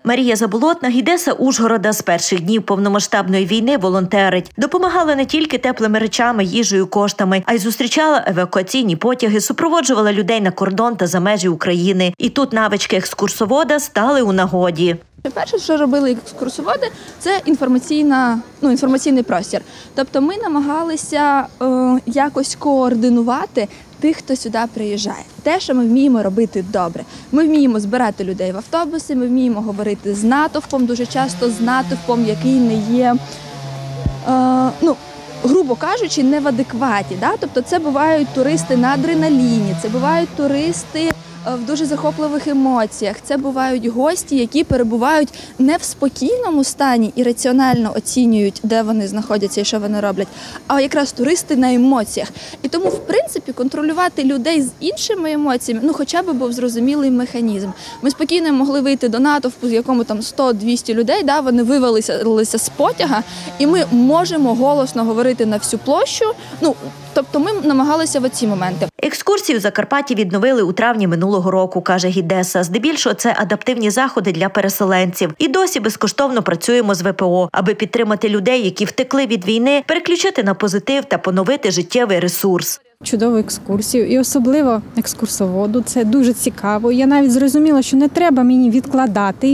Марія Заболотна, гідеса Ужгорода, з перших днів повномасштабної війни волонтерить. Допомагала не тільки теплими речами, їжею, коштами, а й зустрічала евакуаційні потяги, супроводжувала людей на кордон та за межі України. І тут навички екскурсовода стали у нагоді. Перше, що робили екскурсоводи, це інформаційний простір. Тобто ми намагалися якось координувати тих, хто сюди приїжджає. Те, що ми вміємо робити добре. Ми вміємо збирати людей в автобуси, ми вміємо говорити з натовпом, дуже часто з натовпом, який не є, грубо кажучи, не в адекваті. Да? Тобто це бувають туристи на адреналіні, це бувають туристи в дуже захопливих емоціях. Це бувають гості, які перебувають не в спокійному стані і раціонально оцінюють, де вони знаходяться і що вони роблять, а якраз туристи на емоціях. І тому, в принципі, контролювати людей з іншими емоціями, хоча б був зрозумілий механізм. Ми спокійно могли вийти до натовпу, з якому там 100-200 людей, да, вони вивалилися з потяга, і ми можемо голосно говорити на всю площу. Тобто ми намагалися в ці моменти. Екскурсію в Закарпатті відновили у травні минулого року, каже гідеса. Здебільшого це адаптивні заходи для переселенців. І досі безкоштовно працюємо з ВПО, аби підтримати людей, які втекли від війни, переключити на позитив та поновити життєвий ресурс. Чудову екскурсію і особливо екскурсоводу. Це дуже цікаво. Я навіть зрозуміла, що не треба мені відкладати.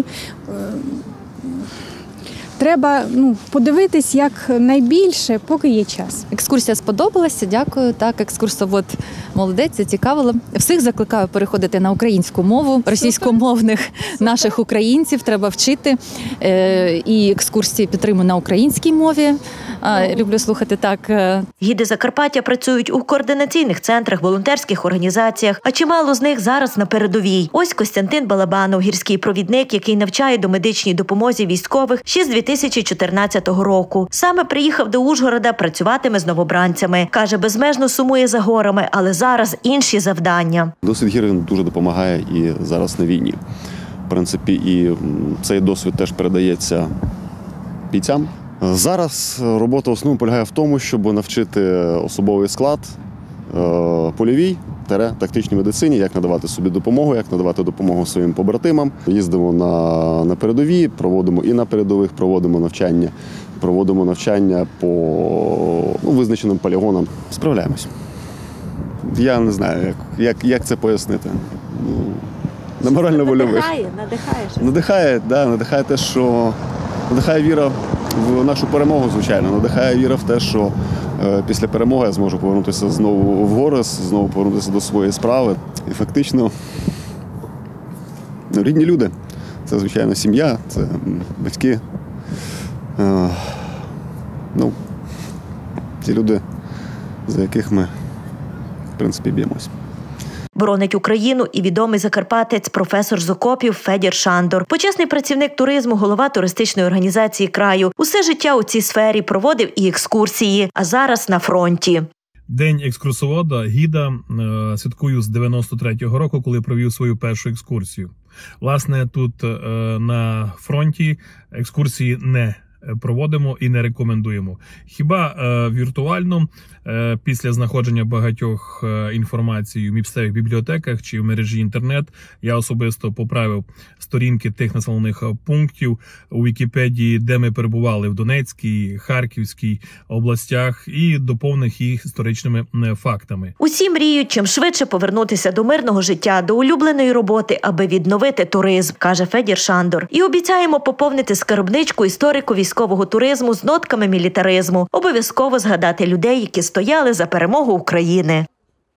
Треба подивитись як найбільше, поки є час. Екскурсія сподобалася, дякую. Так, екскурсовод молодець, зацікавила. Всіх закликаю переходити на українську мову, російськомовних наших українців треба вчити. І екскурсії підтримую на українській мові. Люблю слухати так. Гіди Закарпаття працюють у координаційних центрах, волонтерських організаціях, а чимало з них зараз на передовій. Ось Костянтин Балабанов, гірський провідник, який навчає домедичній допомозі військових ще з 2014 року. Саме приїхав до Ужгорода, працюватиме з новобранцями. Каже, безмежно сумує за горами, але зараз інші завдання. Досвід гір дуже допомагає і зараз на війні. В принципі, і цей досвід теж передається бійцям. Зараз робота в основному полягає в тому, щоб навчити особовий склад польовій, тактичній медицині, як надавати собі допомогу, як надавати допомогу своїм побратимам. Їздимо на передові, проводимо і на передових, проводимо навчання по визначеним полігонам. Справляємось. Я не знаю, як це пояснити. На морально-вольових. Надихає те, що надихає віра в нашу перемогу, звичайно. Надихає віра в те, що після перемоги я зможу повернутися знову в гори, знову повернутися до своєї справи. І фактично рідні люди. Це, звичайно, сім'я, це батьки. Ті люди, за яких ми, в принципі, б'ємось. Боронить Україну і відомий закарпатець, професор з окопів Федір Шандор. Почесний працівник туризму, голова туристичної організації краю. Усе життя у цій сфері проводив і екскурсії, а зараз на фронті. День екскурсовода, гіда святкую з 93-го року, коли провів свою першу екскурсію. Власне, тут на фронті екскурсії не проводимо і не рекомендуємо. Хіба віртуально, після знаходження багатьох інформацій у місцевих бібліотеках чи в мережі інтернет, я особисто поправив сторінки тих населених пунктів у Вікіпедії, де ми перебували в Донецькій, Харківській областях, і доповнив їх історичними фактами. Усі мріють чим швидше повернутися до мирного життя, до улюбленої роботи, аби відновити туризм, каже Федір Шандор. І обіцяємо поповнити скарбничку історику військового туризму з нотками мілітаризму. Обов'язково згадати людей, які стояли за перемогу України.